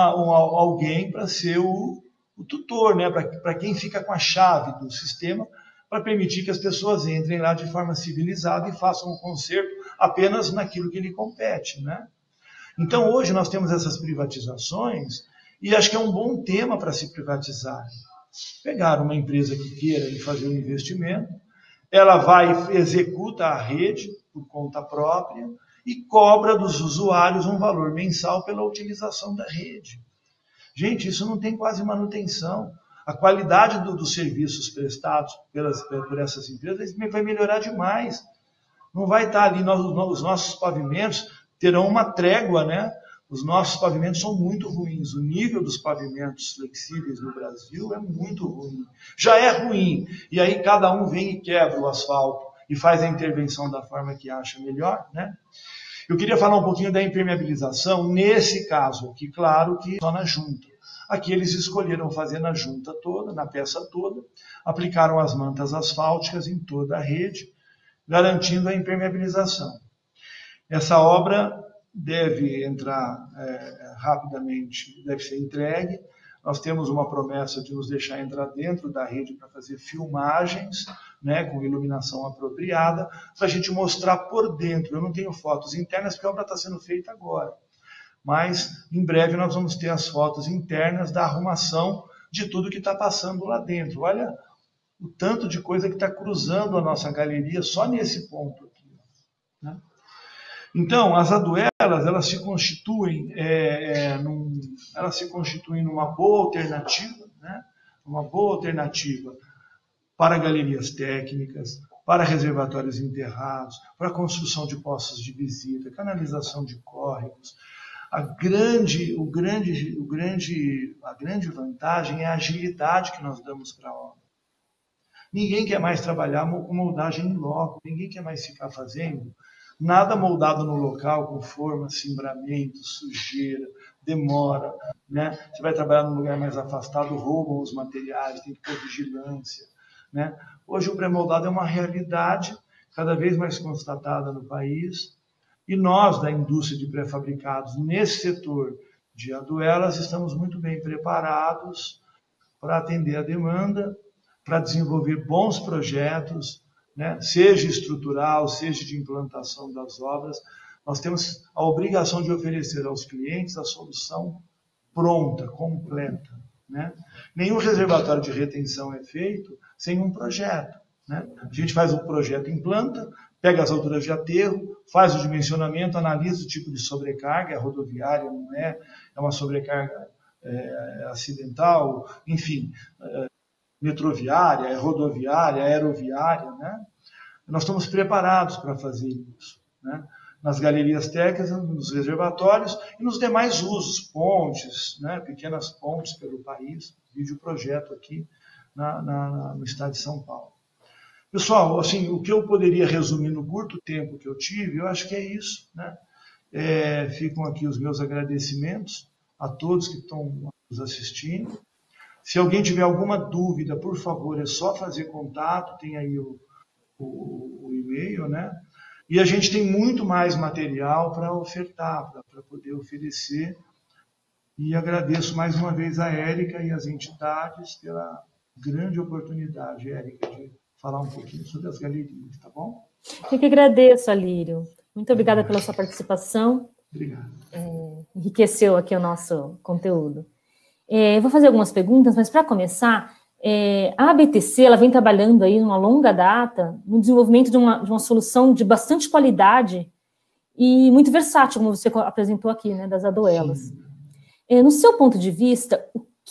alguém para ser o tutor, né? Para quem fica com a chave do sistema, para permitir que as pessoas entrem lá de forma civilizada e façam um conserto apenas naquilo que lhe compete, né? Então, hoje nós temos essas privatizações e acho que é um bom tema para se privatizar. Pegar uma empresa que queira fazer um investimento, ela vai, executa a rede por conta própria e cobra dos usuários um valor mensal pela utilização da rede. Gente, isso não tem quase manutenção. A qualidade dos serviços prestados por essas empresas vai melhorar demais. Não vai estar ali, os nossos pavimentos terão uma trégua, né? Os nossos pavimentos são muito ruins. O nível dos pavimentos flexíveis no Brasil é muito ruim. Já é ruim. E aí cada um vem e quebra o asfalto e faz a intervenção da forma que acha melhor, né? Eu queria falar um pouquinho da impermeabilização, nesse caso aqui, claro que só na junta. Aqui eles escolheram fazer na junta toda, na peça toda, aplicaram as mantas asfálticas em toda a rede, garantindo a impermeabilização. Essa obra deve entrar rapidamente, deve ser entregue. Nós temos uma promessa de nos deixar entrar dentro da rede para fazer filmagens, né, com iluminação apropriada, para a gente mostrar por dentro. Eu não tenho fotos internas, porque a obra está sendo feita agora. Mas, em breve, nós vamos ter as fotos internas da arrumação de tudo que está passando lá dentro. Olha o tanto de coisa que está cruzando a nossa galeria só nesse ponto aqui, né? Então, as aduelas, elas se constituem numa boa alternativa, né? Uma boa alternativa para galerias técnicas, para reservatórios enterrados, para a construção de poços de visita, canalização de córregos. A grande vantagem é a agilidade que nós damos para a obra. Ninguém quer mais trabalhar com moldagem em loco, ninguém quer mais ficar fazendo nada moldado no local, com forma, cimbramento, sujeira, demora, né? Você vai trabalhar num lugar mais afastado, roubam os materiais, tem que ter vigilância, né? Hoje o pré-moldado é uma realidade cada vez mais constatada no país, e nós, da indústria de pré-fabricados, nesse setor de aduelas, estamos muito bem preparados para atender a demanda, para desenvolver bons projetos, né? Seja estrutural, seja de implantação das obras. Nós temos a obrigação de oferecer aos clientes a solução pronta, completa, né? Nenhum reservatório de retenção é feito sem um projeto, né? A gente faz o projeto em planta, pega as alturas de aterro, faz o dimensionamento, analisa o tipo de sobrecarga, é rodoviária, não é? É uma sobrecarga acidental, enfim, metroviária, é rodoviária, aeroviária, né? Nós estamos preparados para fazer isso, né? Nas galerias técnicas, nos reservatórios e nos demais usos, pontes, né? Pequenas pontes pelo país, vídeo projeto aqui no estado de São Paulo. Pessoal, assim, o que eu poderia resumir no curto tempo que eu tive, eu acho que é isso, né? Ficam aqui os meus agradecimentos a todos que estão nos assistindo. Se alguém tiver alguma dúvida, por favor, é só fazer contato, tem aí o e-mail, né? E a gente tem muito mais material para ofertar, para poder oferecer. E agradeço mais uma vez a Érica e as entidades pela grande oportunidade, Érica, de falar um pouquinho sobre as galerias, tá bom? Eu que agradeço, Alírio. Muito obrigada pela sua participação. Obrigado. Enriqueceu aqui o nosso conteúdo. Eu vou fazer algumas perguntas, mas para começar, a ABTC ela vem trabalhando aí numa longa data no desenvolvimento de uma solução de bastante qualidade e muito versátil, como você apresentou aqui, né, das aduelas. No seu ponto de vista,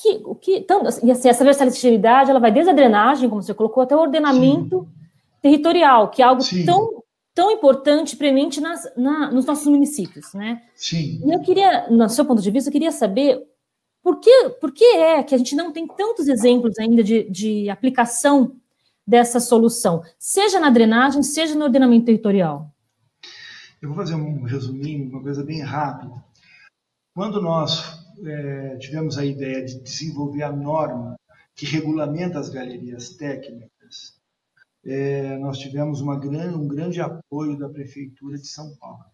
e assim, essa versatilidade ela vai desde a drenagem, como você colocou, até o ordenamento territorial, que é algo tão importante, premente nos nossos municípios, né? Sim. E eu queria, no seu ponto de vista, eu queria saber por que é que a gente não tem tantos exemplos ainda de aplicação dessa solução, seja na drenagem, seja no ordenamento territorial? Eu vou fazer um resuminho, uma coisa bem rápida. Quando nós tivemos a ideia de desenvolver a norma que regulamenta as galerias técnicas, nós tivemos um grande apoio da Prefeitura de São Paulo.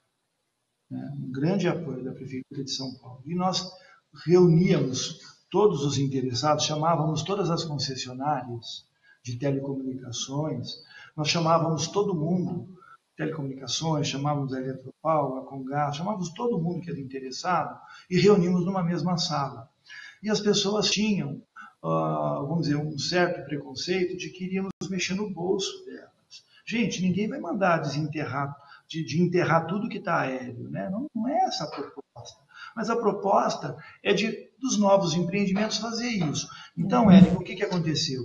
Um grande apoio da Prefeitura de São Paulo. E nós reuníamos todos os interessados, chamávamos todas as concessionárias de telecomunicações, nós chamávamos todo mundo, telecomunicações, chamávamos a Eletropaulo, a Comgás, chamávamos todo mundo que era interessado e reunimos numa mesma sala. E as pessoas tinham, vamos dizer, um certo preconceito de que iríamos mexer no bolso delas. Gente, ninguém vai mandar desenterrar, de enterrar tudo que está aéreo, né? Não é essa a proposta. Mas a proposta é dos novos empreendimentos fazer isso. Então, Érica, o que aconteceu?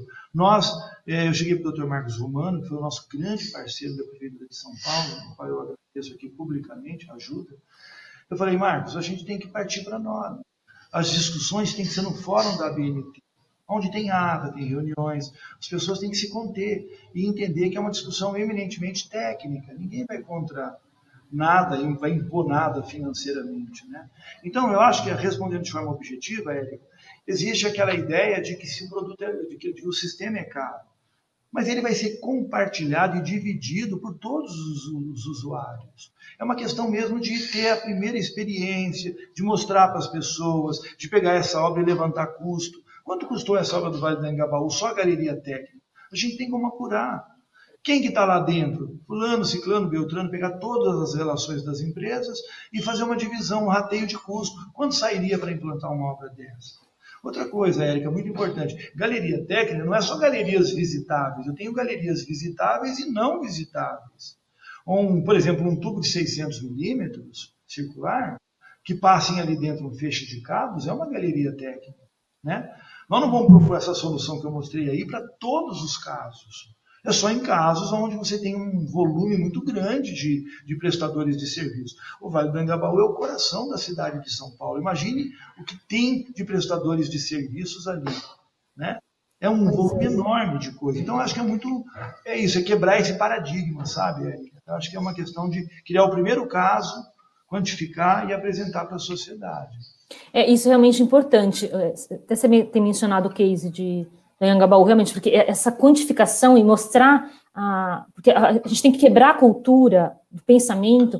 Eu cheguei para o Dr. Marcos Romano, que foi o nosso grande parceiro da Prefeitura de São Paulo, ao qual eu agradeço aqui publicamente a ajuda. Eu falei, Marcos, a gente tem que partir para a norma. As discussões têm que ser no fórum da ABNT, onde tem ata, tem reuniões, as pessoas têm que se conter e entender que é uma discussão eminentemente técnica. Ninguém vai contra nada e vai impor nada financeiramente, né? Então, eu acho que, respondendo de forma objetiva, Érica, existe aquela ideia de que se o produto de que o sistema é caro, mas ele vai ser compartilhado e dividido por todos os usuários. É uma questão mesmo de ter a primeira experiência, de mostrar para as pessoas, de pegar essa obra e levantar custo. Quanto custou essa obra do Vale do Anhangabaú? Só a galeria técnica. A gente tem como apurar. Quem que está lá dentro? Fulano, ciclano, beltrano, pegar todas as relações das empresas e fazer uma divisão, um rateio de custo. Quanto sairia para implantar uma obra dessa? Outra coisa, Érica, muito importante. Galeria técnica não é só galerias visitáveis. Eu tenho galerias visitáveis e não visitáveis. Por exemplo, um tubo de 600 milímetros circular, que passem ali dentro um feixe de cabos, é uma galeria técnica, né? Nós não vamos propor essa solução que eu mostrei aí para todos os casos. É só em casos onde você tem um volume muito grande de prestadores de serviço. O Vale do Anhangabaú é o coração da cidade de São Paulo. Imagine o que tem de prestadores de serviços ali, né? É um volume enorme de coisa. Então, eu acho que é isso, é quebrar esse paradigma, sabe, Érica? Eu acho que é uma questão de criar o primeiro caso, quantificar e apresentar para a sociedade. Isso é realmente importante. Até você tem mencionado o case de Anhangabaú, realmente, porque essa quantificação e mostrar, porque a gente tem que quebrar a cultura do pensamento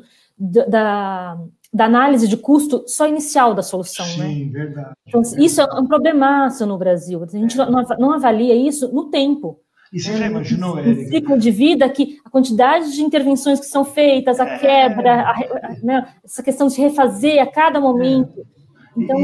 da análise de custo só inicial da solução, sim, né? Sim, verdade. Então, isso é um problemaço no Brasil. A gente não avalia isso no tempo. E você já imaginou, Érica? No ciclo de vida, que a quantidade de intervenções que são feitas, a quebra, né, essa questão de refazer a cada momento. Então,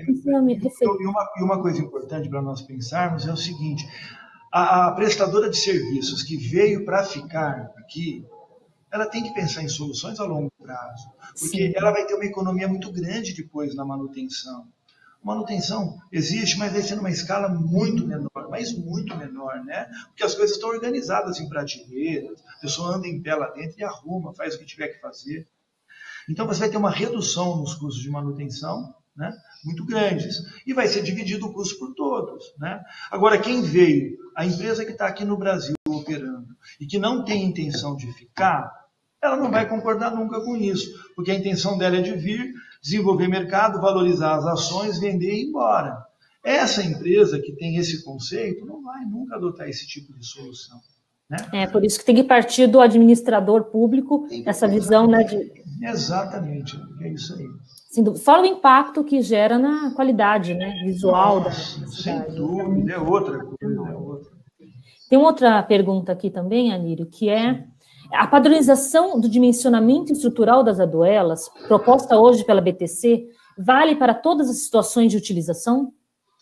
e uma coisa importante para nós pensarmos é o seguinte: a prestadora de serviços que veio para ficar aqui, ela tem que pensar em soluções a longo prazo, porque sim, ela vai ter uma economia muito grande depois na manutenção. Manutenção existe, mas vai ser numa escala muito menor, mas muito menor, né? Porque as coisas estão organizadas em prateleiras, a pessoa anda em pé lá dentro e arruma, faz o que tiver que fazer. Então você vai ter uma redução nos custos de manutenção, né, muito grandes, e vai ser dividido o custo por todos, né? Agora, quem veio, a empresa que está aqui no Brasil operando e que não tem intenção de ficar, ela não vai concordar nunca com isso, porque a intenção dela é de vir, desenvolver mercado, valorizar as ações, vender e ir embora. Essa empresa que tem esse conceito não vai nunca adotar esse tipo de solução, né? Por isso que tem que partir do administrador público, essa visão, né? Exatamente, é isso aí. Assim, fora o impacto que gera na qualidade, né, visual da cidade. Sem dúvida, é outra coisa. Tem uma outra pergunta aqui também, Anírio, que é a padronização do dimensionamento estrutural das aduelas, proposta hoje pela BTC, vale para todas as situações de utilização?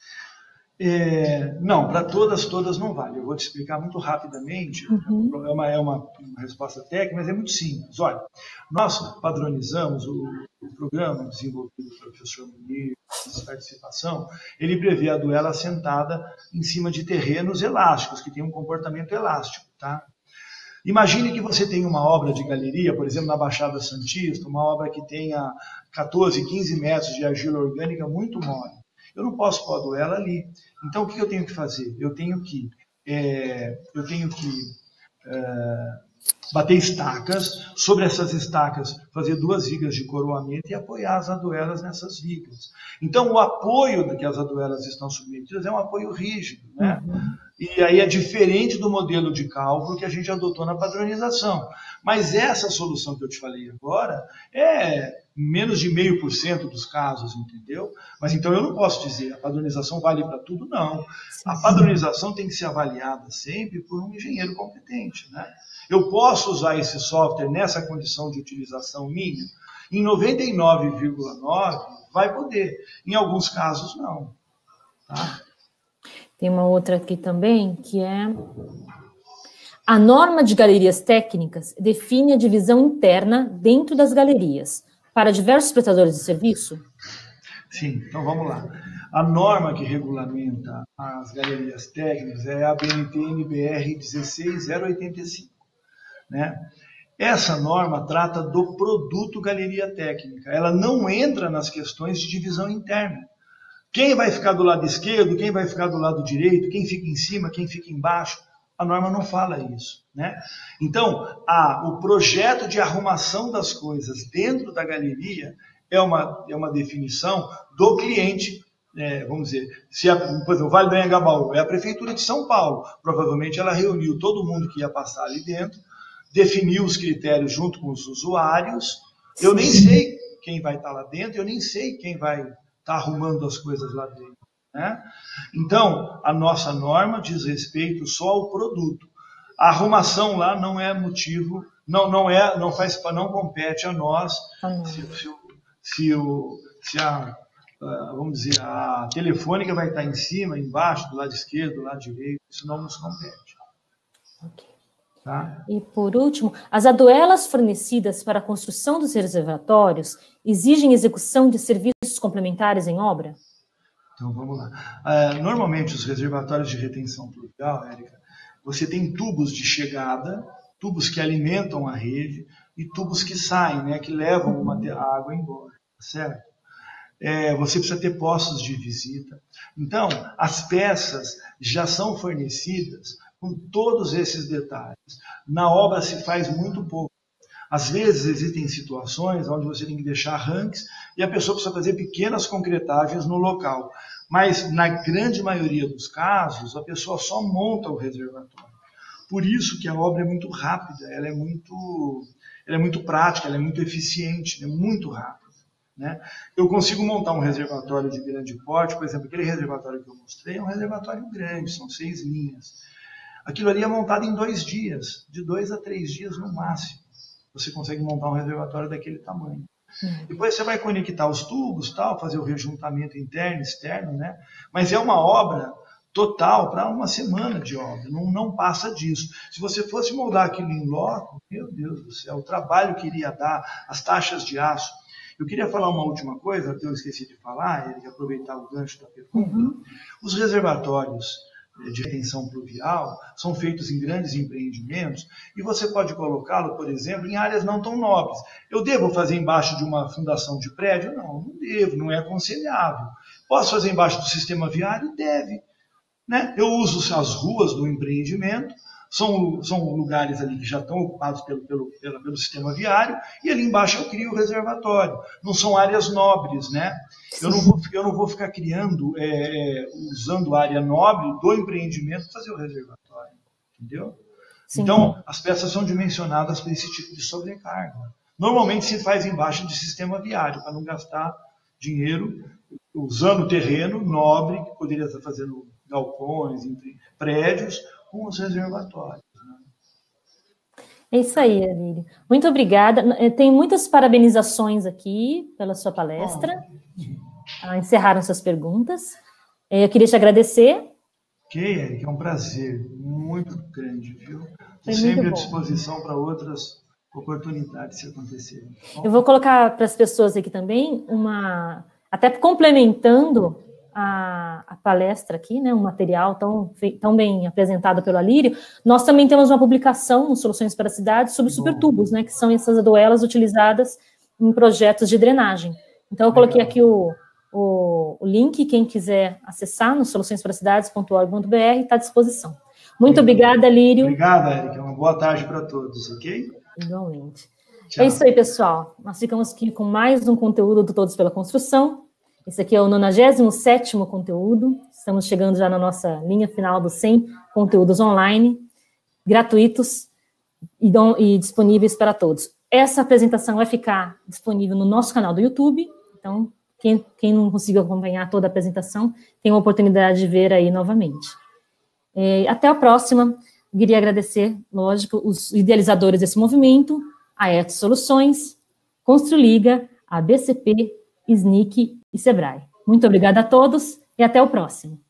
Não, para todas não vale. Eu vou te explicar muito rapidamente. É uma resposta técnica, mas é muito simples. Olha, nós padronizamos o programa desenvolvido pelo professor Munir, de participação, ele prevê a duela assentada em cima de terrenos elásticos, que tem um comportamento elástico, tá? Imagine que você tem uma obra de galeria, por exemplo, na Baixada Santista, uma obra que tenha 14, 15 metros de argila orgânica muito mole. Eu não posso pôr a duela ali. Então, o que eu tenho que fazer? Eu tenho que eu tenho que bater estacas, sobre essas estacas fazer 2 vigas de coroamento e apoiar as aduelas nessas vigas. Então, o apoio que as aduelas estão submetidas é um apoio rígido, né? E aí é diferente do modelo de cálculo que a gente adotou na padronização. Mas essa solução que eu te falei agora é menos de 0,5% dos casos, entendeu? Mas então eu não posso dizer, a padronização vale para tudo, não. A padronização tem que ser avaliada sempre por um engenheiro competente, né? Eu posso usar esse software nessa condição de utilização minha? Em 99,9% vai poder. Em alguns casos, não. Tá? Tem uma outra aqui também, que é... A norma de galerias técnicas define a divisão interna dentro das galerias para diversos prestadores de serviço? Sim, então vamos lá. A norma que regulamenta as galerias técnicas é a BNT-NBR 16085. Né? Essa norma trata do produto galeria técnica. Ela não entra nas questões de divisão interna. Quem vai ficar do lado esquerdo, quem vai ficar do lado direito, quem fica em cima, quem fica embaixo, a norma não fala isso, né? Então, o projeto de arrumação das coisas dentro da galeria é uma definição do cliente, vamos dizer, por exemplo, o Vale do Anhangabaú é a Prefeitura de São Paulo, provavelmente ela reuniu todo mundo que ia passar ali dentro, definiu os critérios junto com os usuários, eu nem sei quem vai estar lá dentro, eu nem sei quem vai estar arrumando as coisas lá dentro, né? Então, a nossa norma diz respeito só ao produto. A arrumação lá não é motivo, não compete a nós vamos dizer, a telefônica vai estar em cima, embaixo, do lado esquerdo, do lado direito, isso não nos compete. Ok. Tá? E, por último, as aduelas fornecidas para a construção dos reservatórios exigem execução de serviços complementares em obra? Então, vamos lá. Normalmente, os reservatórios de retenção pluvial, Érica, você tem tubos de chegada, tubos que alimentam a rede e tubos que saem, né, que levam a água embora, certo? Você precisa ter postos de visita. Então, as peças já são fornecidas com todos esses detalhes. Na obra se faz muito pouco. Às vezes existem situações onde você tem que deixar ranques e a pessoa precisa fazer pequenas concretagens no local. Mas, na grande maioria dos casos, a pessoa só monta o reservatório. Por isso que a obra é muito rápida, ela é muito prática, ela é muito eficiente, é muito rápida. Né? Eu consigo montar um reservatório de grande porte, por exemplo, aquele reservatório que eu mostrei é um reservatório grande, são 6 linhas. Aquilo ali é montado em 2 dias, de 2 a 3 dias no máximo. Você consegue montar um reservatório daquele tamanho. Depois você vai conectar os tubos, tal, fazer o rejuntamento interno e externo, né? Mas é uma obra total para uma semana de obra, não passa disso. Se você fosse moldar aquilo em loco, meu Deus do céu, o trabalho que iria dar, as taxas de aço. Eu queria falar uma última coisa, que eu esqueci de falar, Érica, aproveitar o gancho da pergunta. Os reservatórios de retenção pluvial são feitos em grandes empreendimentos e você pode colocá-lo, por exemplo, em áreas não tão nobres. Eu devo fazer embaixo de uma fundação de prédio? Não devo, não é aconselhável. Posso fazer embaixo do sistema viário? Deve. Né? Eu uso as ruas do empreendimento, são lugares ali que já estão ocupados pelo sistema viário, e ali embaixo eu crio o reservatório. Não são áreas nobres, né? Eu não vou ficar criando, usando a área nobre do empreendimento para fazer o reservatório, entendeu? Sim. Então, as peças são dimensionadas para esse tipo de sobrecarga. Normalmente se faz embaixo de sistema viário, para não gastar dinheiro usando o terreno nobre, que poderia estar fazendo galpões, prédios, com os reservatórios. Né? É isso aí, Alírio. Muito obrigada. Tem muitas parabenizações aqui pela sua palestra. Encerraram suas perguntas. Eu queria te agradecer. Ok, Érica, é um prazer muito grande, viu? Estou sempre à disposição para outras oportunidades se acontecerem. Eu vou colocar para as pessoas aqui também até complementando a palestra aqui, né, um material tão bem apresentado pelo Alírio, nós também temos uma publicação no Soluções para a Cidade sobre supertubos, né, que são essas aduelas utilizadas em projetos de drenagem. Então, eu coloquei aqui o link, quem quiser acessar no soluçõespracidades.org.br, está à disposição. Muito obrigada, Lírio. Obrigado, Érica. Uma boa tarde para todos, ok? Igualmente. Tchau. É isso aí, pessoal. Nós ficamos aqui com mais um conteúdo do Todos pela Construção. Esse aqui é o 97º conteúdo. Estamos chegando já na nossa linha final dos 100 conteúdos online, gratuitos e disponíveis para todos. Essa apresentação vai ficar disponível no nosso canal do YouTube. Então, quem não conseguiu acompanhar toda a apresentação, tem uma oportunidade de ver aí novamente. Até a próxima. Queria agradecer, lógico, os idealizadores desse movimento, a Etos Soluções, Construliga, a BCP, SNIC e Sebrae. Muito obrigada a todos e até o próximo.